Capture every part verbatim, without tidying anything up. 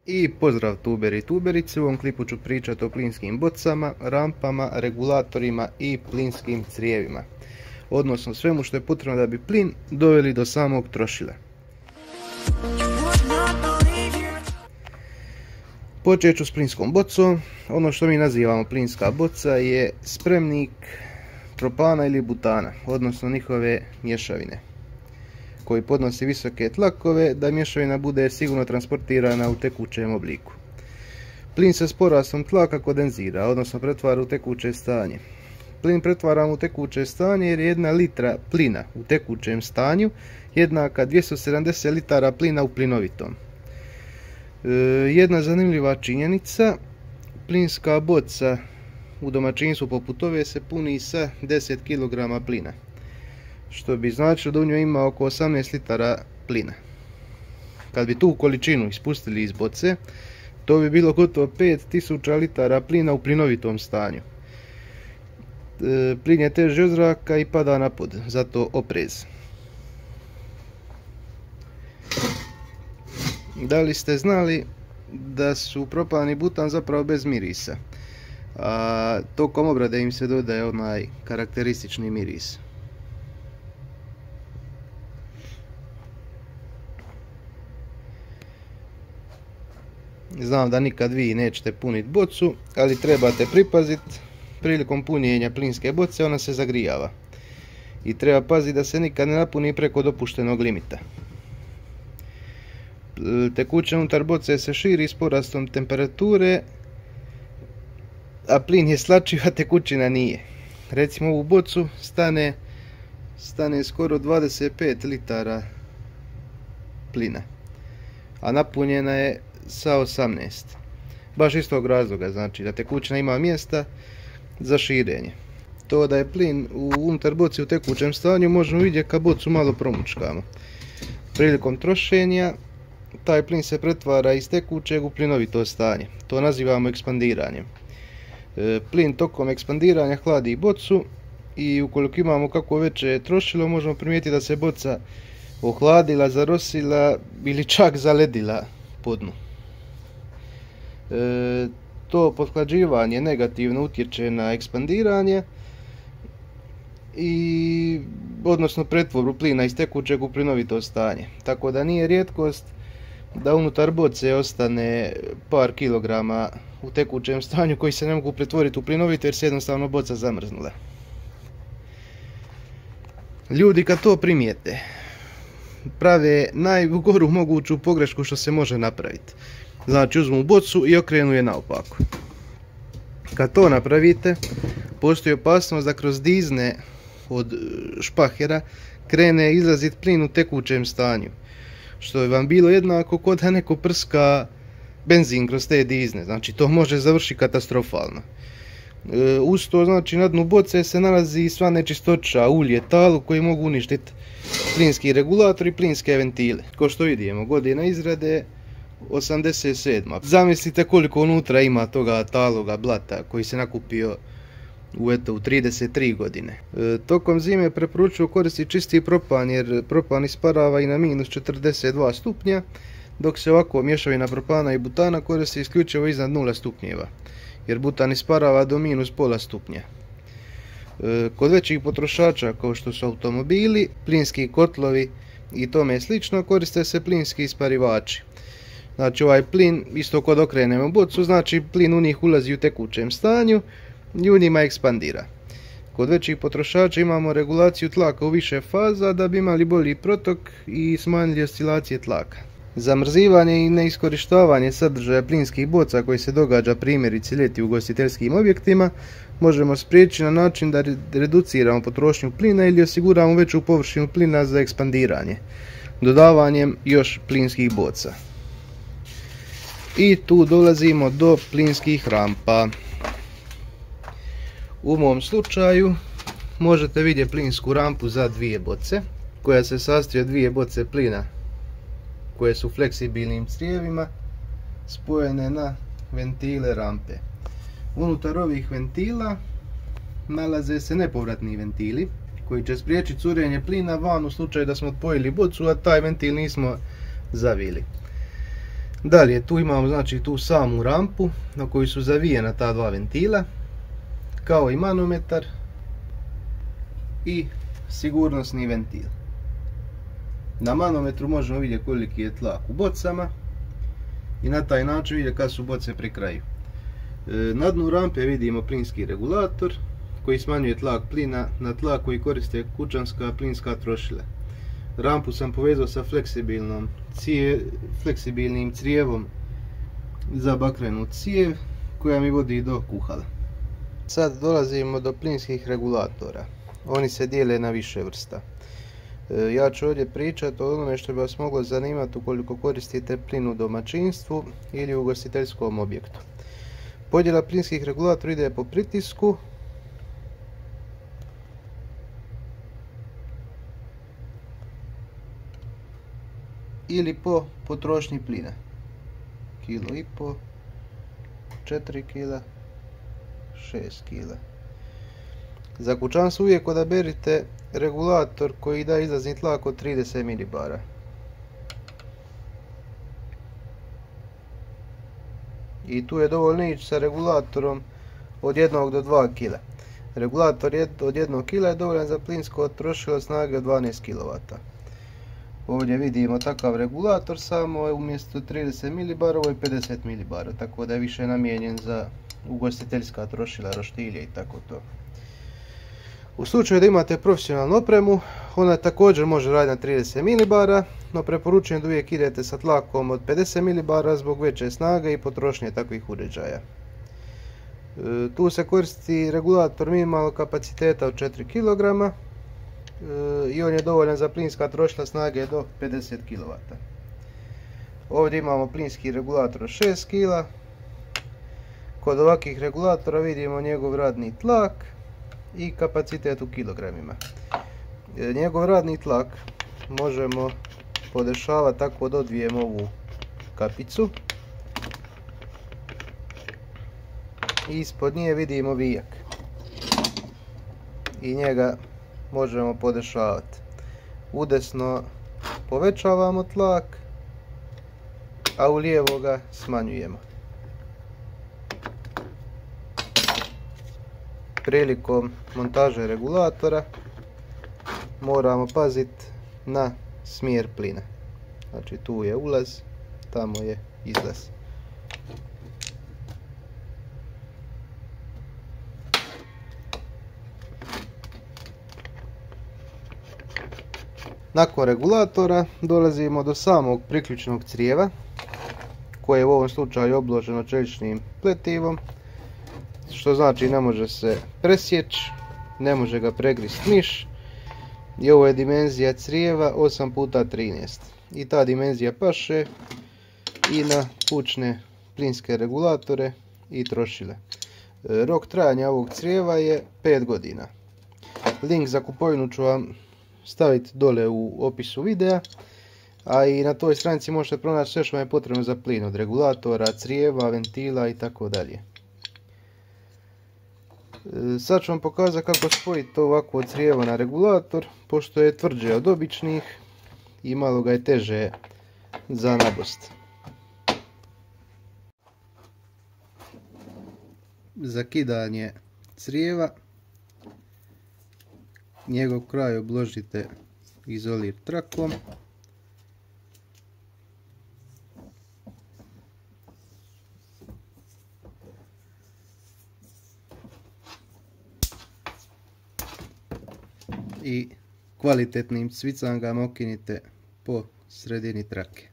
I pozdrav tuberi i tuberice, u ovom klipu ću pričati o plinskim bocama, rampama, regulatorima i plinskim crijevima. Odnosno svemu što je potrebno da bi plin doveli do samog trošila. Počet ću s plinskom bocom. Ono što mi nazivamo plinska boca je spremnik propana ili butana, odnosno njihove mješavine, koji podnosi visoke tlakove da mješavina bude sigurno transportirana u tekućem obliku. Plin se s porastom tlaka kondenzira, odnosno pretvara u tekuće stanje. Plin pretvaramo u tekuće stanje jer je jedna litra plina u tekućem stanju jednaka dvjesto sedamdeset litara plina u plinovitom. E, jedna zanimljiva činjenica, plinska boca u domaćinstvu poput ove se puni sa deset kilograma plina, što bi značilo da u njoj ima oko osamnaest litara plina. Kad bi tu količinu ispustili iz boce, to bi bilo gotovo pet tisuća litara plina u plinovitom stanju. E, plin je teži od zraka i pada na pod, zato oprez. Da li ste znali da su propan i butan zapravo bez mirisa, a tokom obrade im se dodaje onaj karakteristični miris? Znam da nikad vi nećete puniti bocu, ali trebate pripaziti, prilikom punjenja plinske boce ona se zagrijava. I treba paziti da se nikad ne napuni preko dopuštenog limita. Tekućina unutar boce se širi s porastom temperature, a plin je slačiv, a tekućina nije. Recimo ovu bocu stane, stane skoro dvadeset pet litara plina, a napunjena je sa osamnaest. Baš iz tog razloga, znači da tekućina ima mjesta za širenje. To da je plin unutar boci u tekućem stanju možemo vidjeti kad bocu malo promučkamo. Prilikom trošenja taj plin se pretvara iz tekućeg u plinovito stanje. To nazivamo ekspandiranjem. E, plin tokom ekspandiranja hladi bocu i ukoliko imamo kako veće trošilo možemo primijetiti da se boca ohladila, zarosila ili čak zaledila po dnu. E, to pothlađivanje negativno utječe na ekspandiranje i odnosno pretvorbu plina iz tekućeg u plinovito stanje. Tako da nije rijetkost da unutar boce ostane par kilograma u tekućem stanju koji se ne mogu pretvoriti u plinovito jer se jednostavno boca zamrznula. Ljudi kad to primijete prave najgoru moguću pogrešku što se može napraviti. Znači uzmu bocu i okrenu je naopako. Kad to napravite, postoji opasnost da kroz dizne od špahera krene izlaziti plin u tekućem stanju, što je vam bilo jednako kod da neko prska benzin kroz te dizne. Znači to može završiti katastrofalno. E, uz to, znači, na dnu boce se nalazi sva nečistoća, ulje, talo koji mogu uništiti plinski regulator i plinske ventile. Kao što vidimo, godina izrade osamdeset sedma. Zamislite koliko unutra ima toga taloga, blata koji se nakupio u, eto, u trideset tri godine. E, tokom zime preporučuju koristiti čisti propan jer propan isparava i na minus četrdeset dva stupnja, dok se ovako mješavina propana i butana koristi isključivo iznad nula stupnjeva, jer butan isparava do minus pola stupnja. E, kod većih potrošača kao što su automobili, plinski kotlovi i tome slično koriste se plinski isparivači. Znači ovaj plin, isto kod okrenemo bocu, znači plin u njih ulazi u tekućem stanju i u njima ekspandira. Kod većih potrošača imamo regulaciju tlaka u više faza da bi imali bolji protok i smanjili oscilacije tlaka. Zamrzivanje i neiskorištavanje sadržaja plinskih boca koji se događa primjerice ljeti u ugostiteljskim objektima možemo spriječiti na način da reduciramo potrošnju plina ili osiguramo veću površinu plina za ekspandiranje, dodavanjem još plinskih boca. I tu dolazimo do plinskih rampa. U mom slučaju možete vidjeti plinsku rampu za dvije boce, koja se sastoji od dvije boce plina koje su fleksibilnim crijevima spojene na ventile rampe. Unutar ovih ventila nalaze se nepovratni ventili koji će spriječiti curenje plina van u slučaju da smo odpojili bocu, a taj ventil nismo zavili. Dalje, tu imamo znači tu samu rampu na koju su zavijena ta dva ventila, kao i manometar i sigurnosni ventil. Na manometru možemo vidjeti koliki je tlak u bocama i na taj način vidjeti kad su boce pri kraju. Na dnu rampe vidimo plinski regulator koji smanjuje tlak plina na tlak koji koriste kućanska plinska trošila. Rampu sam povezao sa fleksibilnom cije, fleksibilnim crijevom za bakrenu cijev koja mi vodi do kuhala. Sad dolazimo do plinskih regulatora. Oni se dijele na više vrsta. E, ja ću ovdje pričati o onome što bi vas moglo zanimati ukoliko koristite plin u domaćinstvu ili u ugostiteljskom objektu. Podjela plinskih regulatora ide po pritisku ili po potrošnji plina. Kilo i po, četiri kila, šest kila. Za kućanstvo uvijek odaberite regulator koji da izlazni tlak od trideset milibara. I tu je dovoljno ići sa regulatorom od jednog do dva kila. Regulator od jednog kila je dovoljan za plinsko trošilo snage od dvanaest kilovata. Ovdje vidimo takav regulator, samo je umjesto trideset milibara, ovo je pedeset milibara, tako da je više namijenjen za ugostiteljska trošila, roštilje i tako to. U slučaju da imate profesionalnu opremu, ona također može raditi na trideset milibara, no preporučujem da uvijek idete sa tlakom od pedeset milibara zbog veće snage i potrošnje takvih uređaja. E, tu se koristi regulator minimalnog kapaciteta od četiri kilograma e, i on je dovoljan za plinska trošila snage do pedeset kilovata. Ovdje imamo plinski regulator od šest kila. Kod ovakvih regulatora vidimo njegov radni tlak i kapacitet u kilogramima. Njegov radni tlak možemo podešavati tako da odvijemo ovu kapicu i ispod nje vidimo vijak i njega možemo podešavati. Udesno povećavamo tlak, a u lijevo ga smanjujemo. Prilikom montaže regulatora moramo paziti na smjer plina. Znači tu je ulaz, tamo je izlaz. Nakon regulatora dolazimo do samog priključnog crijeva koje je u ovom slučaju obloženo čeličnim pletivom, što znači ne može se presjeći, ne može ga pregrist miš i ovo je dimenzija crijeva osam puta trinaest i ta dimenzija paše i na kućne plinske regulatore i trošile. Rok trajanja ovog crijeva je pet godina. Link za kupovinu ću vam staviti dole u opisu videa, a i na toj stranici možete pronaći sve što vam je potrebno za plin, od regulatora, crijeva, ventila i tako dalje. Sad ću vam pokazati kako spojiti ovako crijevo na regulator, pošto je tvrđe od običnih i malo ga je teže za nabost. Za kidanje crijeva njegov kraj obložite izolir trakom. I kvalitetnim cvicangama okinite po sredini trake.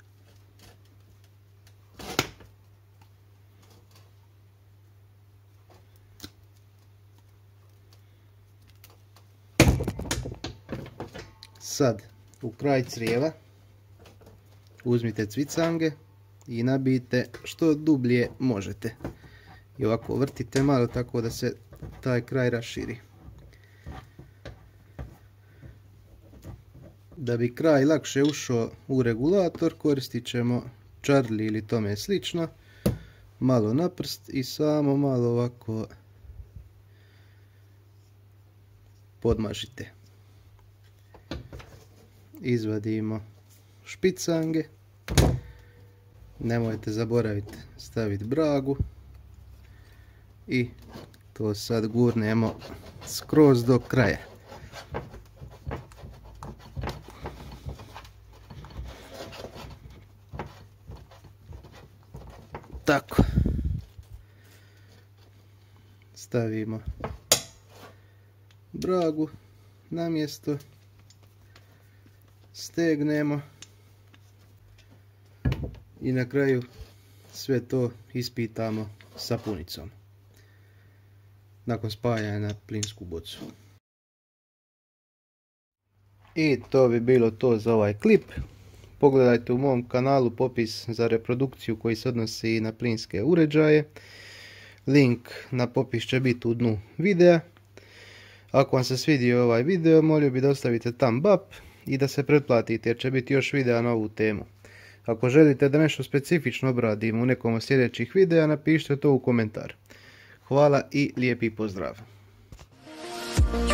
Sad u kraj crijeva uzmite cvicange i nabijte što dublje možete. I ovako vrtite malo tako da se taj kraj raširi. Da bi kraj lakše ušao u regulator koristit ćemo čarli ili tome slično. Malo na prst i samo malo ovako podmažite. Izvadimo špicange Nemojte zaboraviti staviti bragu i to sad gurnemo skroz do kraja. Tako. Stavimo bragu na mjesto, stegnemo i na kraju sve to ispitamo sapunicom nakon spajanja na plinsku bocu. I to bi bilo to za ovaj klip. Pogledajte u mom kanalu popis za reprodukciju koji se odnosi i na plinske uređaje. Link na popis će biti u dnu videa. Ako vam se svidio ovaj video, molio bih da ostavite thumb up i da se pretplatite jer će biti još videa na ovu temu. Ako želite da nešto specifično obradim u nekom od sljedećih videa, napišite to u komentar. Hvala i lijepi pozdrav.